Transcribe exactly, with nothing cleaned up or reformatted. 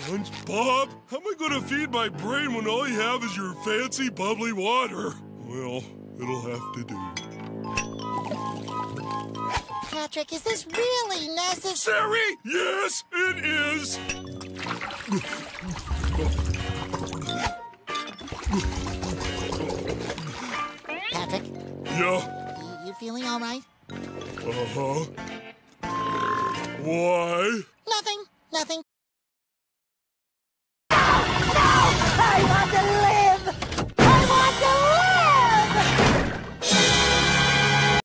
SpongeBob, how am I going to feed my brain when all you have is your fancy bubbly water? Well, it'll have to do. Patrick, is this really necessary? Yes, it is. Patrick? Yeah? You, you feeling all right? Uh-huh. Why? Nothing. Nothing. I want to live!